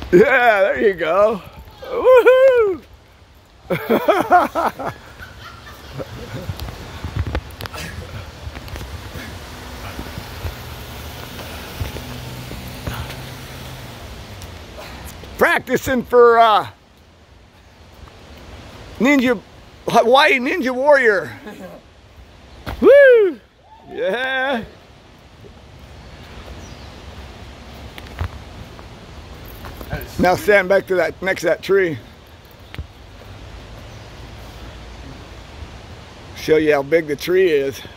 Yeah, there you go. Woohoo! Practicing for Hawaiian Ninja Warrior. Woo! Yeah. Now stand back to that next to that tree. Show you how big the tree is.